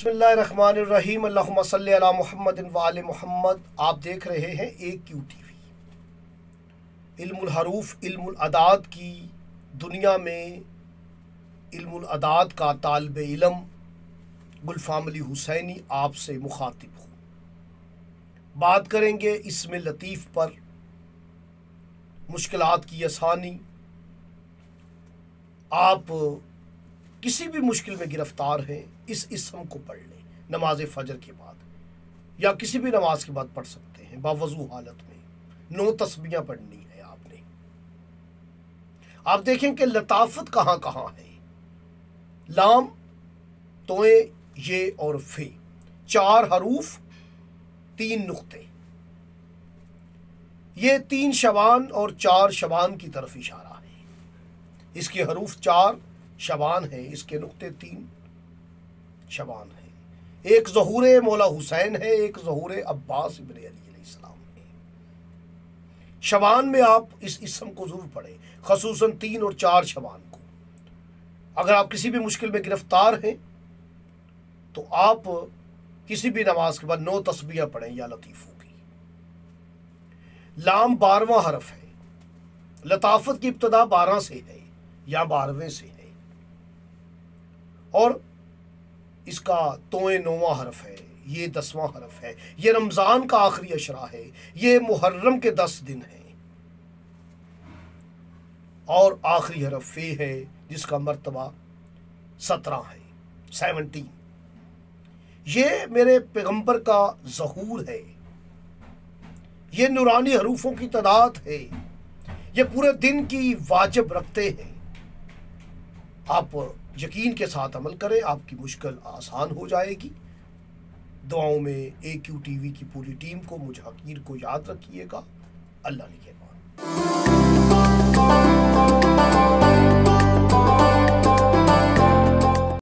बिस्मिल्लाहिर्रहमानिर्रहीम अल्लाहुम्मा सल्ली अला मुहम्मदिन व आले मुहम्मद। आप देख रहे हैं AQTV। इल्मुल हरूफ इल्मुल अदाद की दुनिया में इल्मुल अदाद का तालिब इल्म गुलफाम अली हुसैनी आपसे मुखातिब हूँ। बात करेंगे इसमें लतीफ़ पर, मुश्किलात की आसानी। आप किसी भी मुश्किल में गिरफ्तार हैं, इस इसम को पढ़ लें नमाज फजर के बाद या किसी भी नमाज के बाद पढ़ सकते हैं। बावजू हालत में 9 तस्बीहां पढ़नी है आपने। आप देखें कि लताफत कहाँ कहाँ है। लाम, तोए, ये और फे, 4 हरूफ 3 नुक्ते। ये 3 शबान और 4 शबान की तरफ इशारा है। इसके हरूफ 4 शबान है, इसके नुक्ते 3 शबान है। एक ज़हूर मौला हुसैन है, एक ज़हूर अब्बास इब्न अली अलैहिस्सलाम है। शबान में आप इस इसम को ज़रूर पढ़ें, ख़ुसूसन 3 और 4 शबान को। अगर आप किसी भी मुश्किल में गिरफ्तार हैं तो आप किसी भी नमाज के बाद 9 तस्बीहां पढ़ें या लतीफ़ों की। लाम 12वां हरफ है। लताफत की इब्तदा 12 से है या 12वें से है और इसका तोए 9वां हरफ है, ये 10वां हरफ है। ये रमज़ान का आखिरी अशरा है, ये मुहर्रम के 10 दिन है और आखिरी हरफ फे है जिसका मर्तबा 17 है, 17। ये मेरे पैगंबर का ज़हूर है, ये नूरानी हरूफों की तादाद है, ये पूरे दिन की वाजिब रखते हैं। आप यकीन के साथ अमल करें, आपकी मुश्किल आसान हो जाएगी। दुआओं में AQTV की पूरी टीम को, मुझ हकीर को याद रखिएगा। अल्लाह निगहबान।